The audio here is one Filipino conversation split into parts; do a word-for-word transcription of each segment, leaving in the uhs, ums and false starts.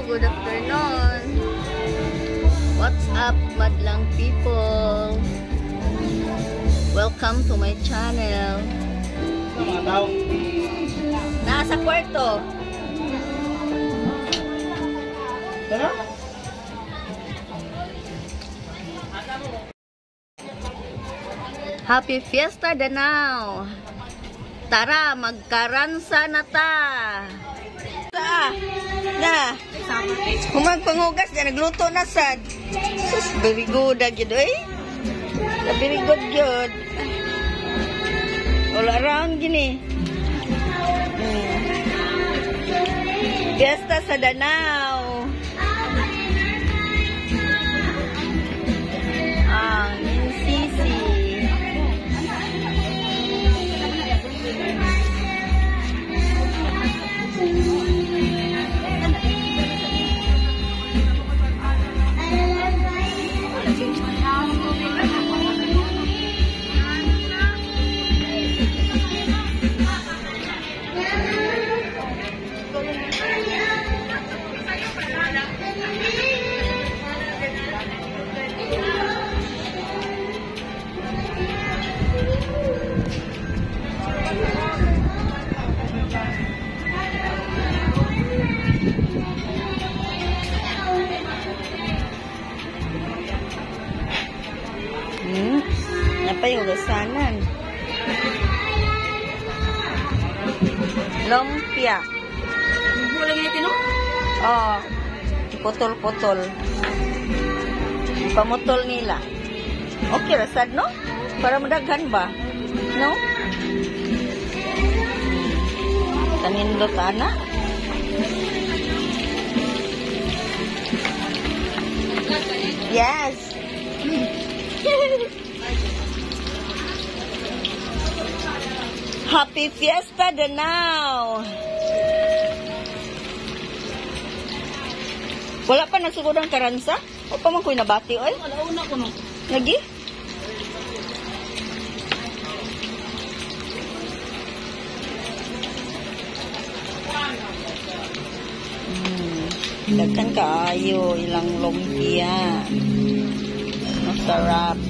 good afternoon. What's up, madlang people? Welcome to my channel. Nasa kwarto. Happy Fiesta Danao. Tara, magkaransa na ta. Ta. Na. Humagpangugas na nagluto na sad. Sus, very good agad eh. Very good good. All around gini. Hmm. Fiesta sa Danao. Ang N C C. Hmm, apa yung lusanan? Lumpia. Bulan lagi natin, no? Oh, putol-putol. Pamutol nila. Okay, rasad, no? Para madaghan ba? No? Kanindot, ana? Yes. Happy Fiesta Danao. Wala pa nagsugod ang karansa? O pa man ko'y nabati, oy? Alauna ko, no? Lagi? Hmm. Daghan kaayo ilang lumpia. Masarap.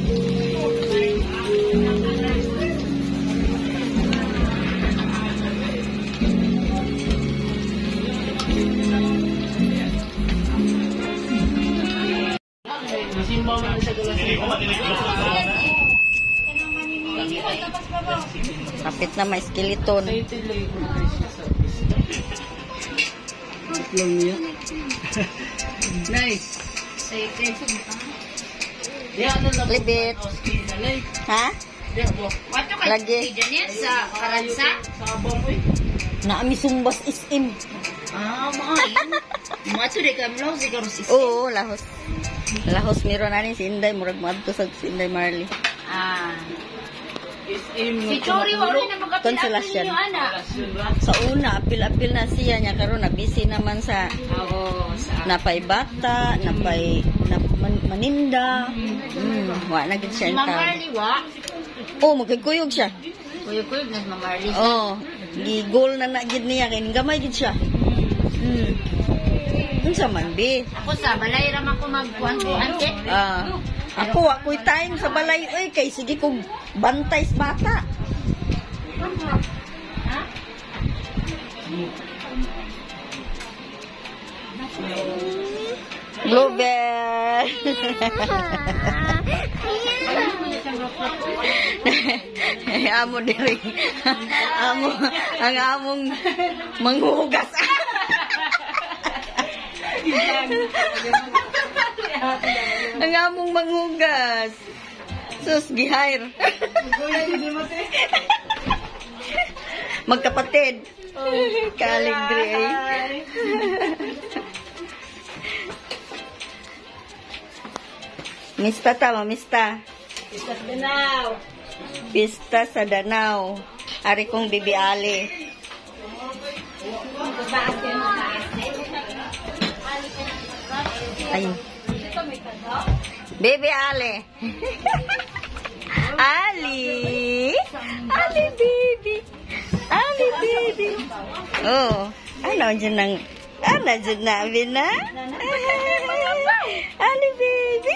Kapit na may skeleton. Nice. Libit. Ha? Lagi. Sa karansa? Sa abang, eh. Naami sumbas isim. Ah, maayon. Mga ito, di ka mlaw, siguro si Oo, lahos. Lahos meron na ni si Inday. Murag maadto sa si Inday Marley. Ah. Si Chori, wala na mag-apil-apil Consolation. niyo, ana. Sa una, apil-apil na siya niya. Karon na busy naman sa Oo, sa... napay bata, napay na, man, maninda. Mm, wa na gid siya Si Ma'am ta. Marley, wa? Oh, magkuyog siya. Kuyog-kuyog na si Ma'am Marley. Oh, gigol na na gid niya kay gamay gid siya. Mm. Unsa man bi? Ako sa balay ram ako magkuhan-kuhan, eh. Ah, ako wa ko'y time sa balay oy kay sige kog bantay sa bata. Ha? Bluebell. Amo diri. Amo ang among manghugas. Ang among manghugas. Sus gihair. Magkapatid. Kalig diri. Mista ta, mamista. Pista sa Danao. Pista sa Danao. Ari kong Bibi Ali. Ayun. Bibi Ali. Ali. Ali, baby. Ali, baby. Oh, ano dyan ng... Ah, na jud na bina. Ali baby.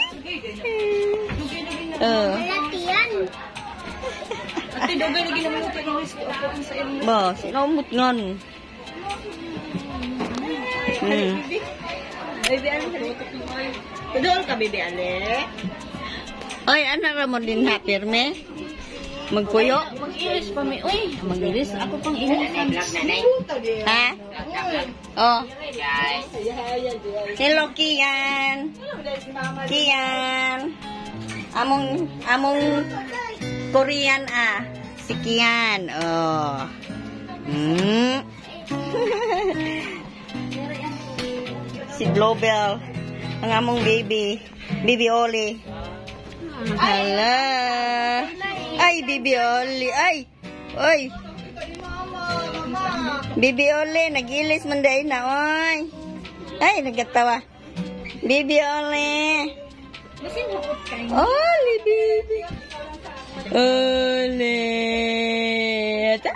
Oh. Latihan. Ate, dogay na ginamit ko ng whisky. Opo, ang sa ilong. Ba, sinamot ngon. Hmm. Baby, ano ka? Tudol ka, baby, ale. Oy, ana ra mo din ha, pirme? Magpuyo? Mag-iris pa mi. Uy, mag-iris. Ako pang iris. Ha? Oh. Hello, Kian. Kian. Among, among Korean ah. Si Kian. Oh. Hmm. Si Global. Ang among baby. Baby Oli. Hala. Ay, Bibi Oli. Ay. Oy. Bibi Oli. Nagilis man dahil na. Oy. Ay, nagkatawa. Bibi Oli. Oli, baby. Oli. Ata?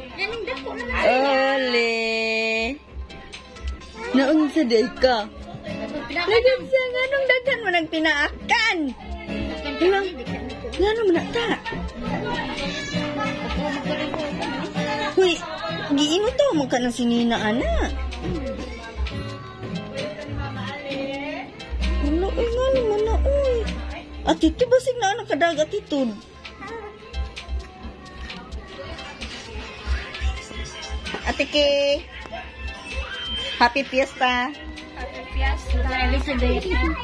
Oli. Naunsa day ka? Nagunsa nga nung daghan mo nagpinaakan. Ilang, nga naman na ta. Uy, giino to mo ka ng sinina, anak. Ano, uy, nga naman na, uy. At ito, basig na anak kadagat ito. Ate Ki, happy fiesta. Happy Fiesta, Elizabeth.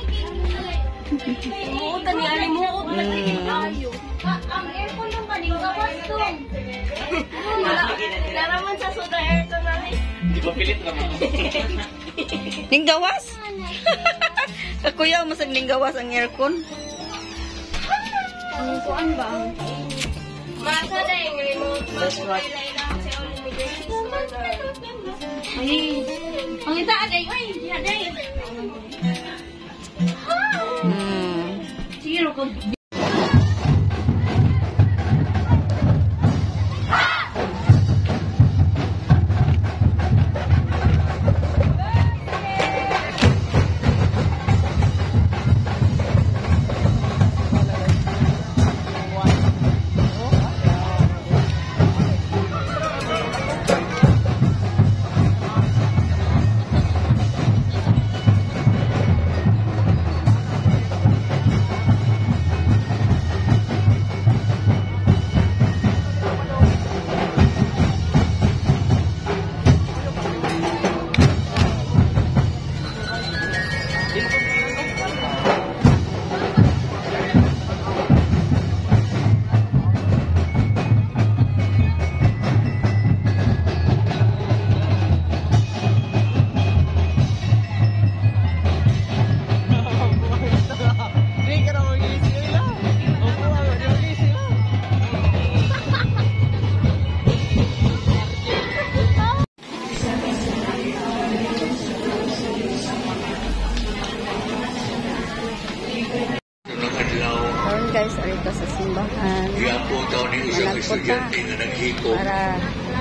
Umuutan ni Ali mo. Ang aircon ng kaning gawas to. Laraman sa soda aircon namin. Linggawas? Kakuya, masag linggawas ang aircon. Ang kuan ba? Masa na yung remote. That's what. Ay, ang ita aday. Ay, aday. Hmm. Zero ko. Guys, arito sa simbahan. Yapo daw ni isang estudyante na naghiko. Para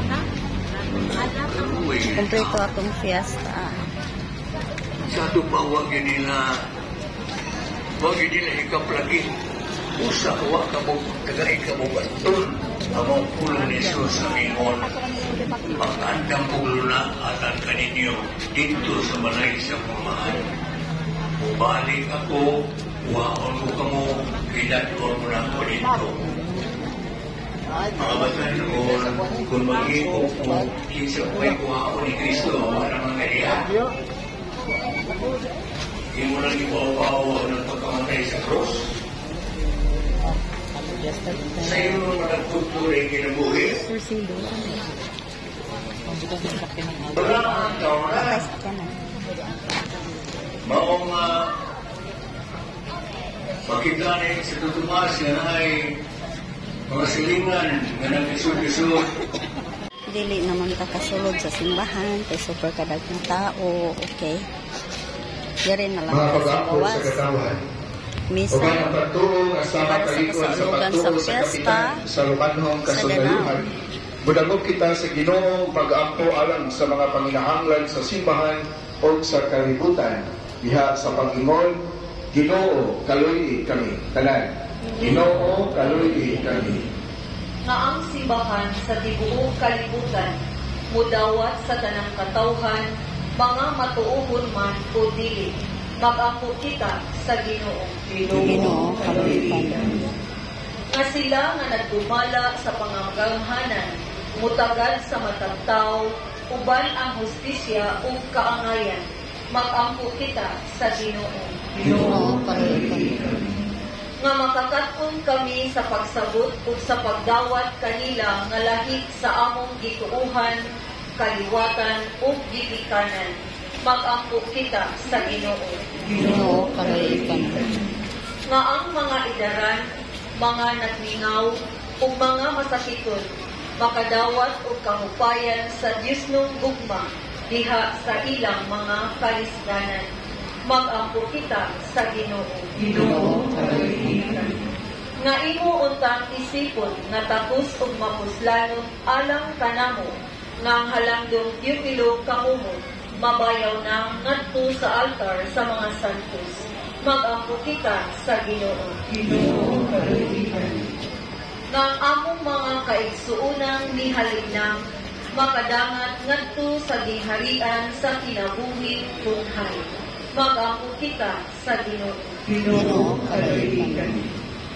kumpleto atong fiesta. Sa tupawag yun nila, wag yun nila ikaplagi. Usa kawa ka mo, tagay ka mo baton. Amang pulo ni Jesus sa ingon. Pag-andang pulo na atan kaninyo dito sa balay sa pamahan. Bumalik ako, waon ko ka mo, kinatuan mo na ako dito. Mga bata noon, kung mag-iok mo, isa ko ay kuha ni Kristo, wala mga kaya. Hindi mo lang ipawawa ng pagkamatay sa cross. Sa iyo naman nagpupuri kinabuhi. Wala ang taon na. Maong uh, makita na sa tutumas yan ay mga silingan na nag-isod-isod. Dili naman ta kasulod sa simbahan kay super kadagang tao, okay. Diri na lang sa gawas. Misa para sa kasalugan sa fiesta sa ganang Budangog kita sa Ginoo pag-ampo alang sa mga panginahanglan sa simbahan o sa kalibutan. Diha sa pag-ingon, Ginoo, kaluy kami. Tanan. Ginoo, kaluy kami. Nga ang simbahan sa tibuok kalibutan, mudawat sa tanang katawhan, mga matuuhon man o dili, mag-ampo kita sa Ginoo. Ginoo, kaluy kami. Nga sila nga nagdumala sa panganggamhanan, mutagad sa matagtaw, uban ang hustisya o kaangayan, mag-ampo kita sa Ginoo. Ginoo, kaluy kami. Nga makakaton kami sa pagsabot o sa pagdawat kanila nga lahik sa among gituuhan, kaliwatan o gigikanan, mag-ampo kita sa Ginoo. Ginoo, kaluy kami. Nga ang mga idaran, mga nagningaw o mga masakiton, makadawat o kahupayan sa Diyos nung gugma, diha sa ilang mga kalisdanan, mag-ampo kita sa Ginoo. Ginoo, kaluy kami. Nga imo untang isipon nga tapos og mapuslanon alang kanamo, nga ang halandong Teopilo kamumo, mabayaw na ngadto sa altar sa mga santos, mag-ampo kita sa Ginoo. Ginoo, kaluy kami. Nga ang among mga kaigsuunang nihalinang, makadangat ngadto sa giharian sa kinabuhi tunghay, mag-ampo kita sa Ginoo. Ginoo, kaluy kami.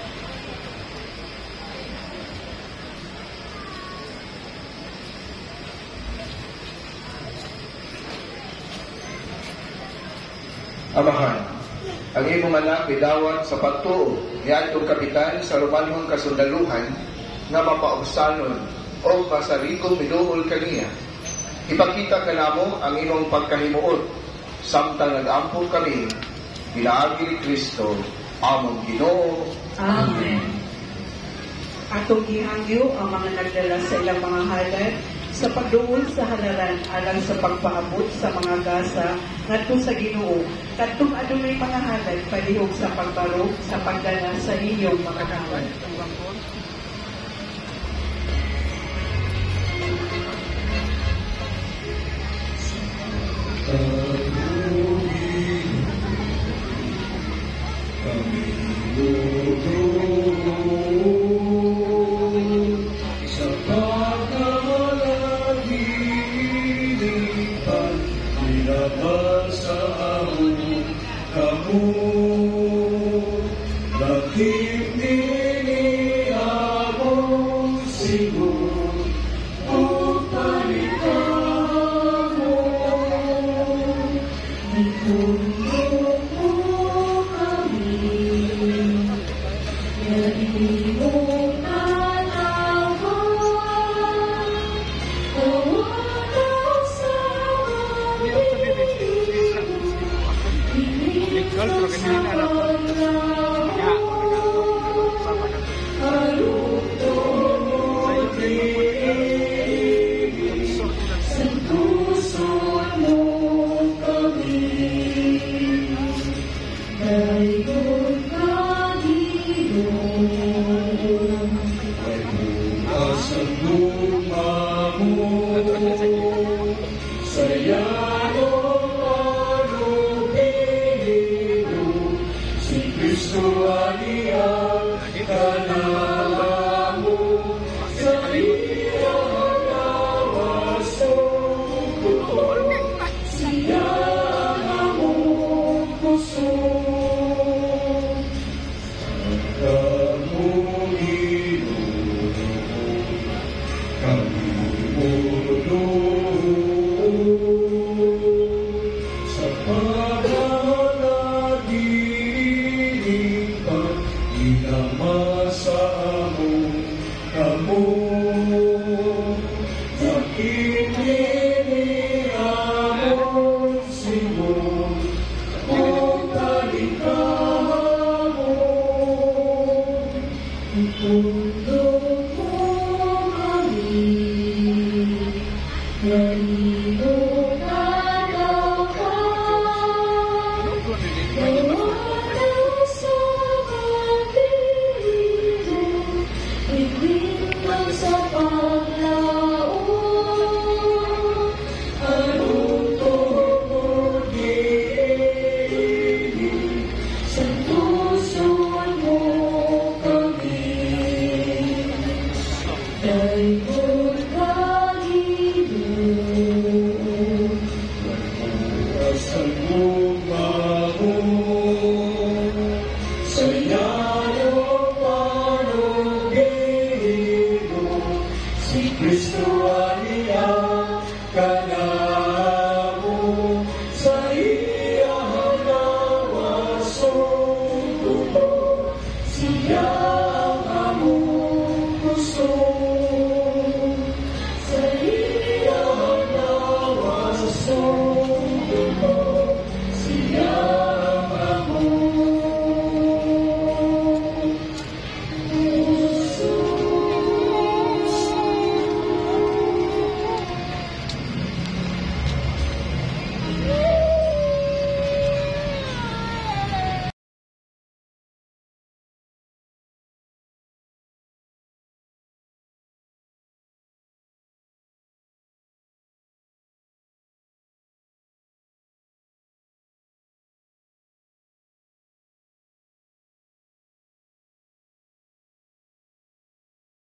Amahan, ang imong anak idawat sa pagtuo niadtong kapitan sa Romanhong kasundaluhan nga mapaubsanon o masarigong miduol kaniya. Ipakita kanamo ang imong pagkahimuot samtang nag-ampo kami pinaagi ni Kristo among Ginoo. Amen. Atong gihangyo ang mga nagdala sa ilang mga halad sa pagduol sa halaran alang sa pagpaabot sa mga gasa ngadto sa Ginoo. Kadtong adunay mga halad palihog sa pagbarog sa pagdala sa inyong mga kawan. Saya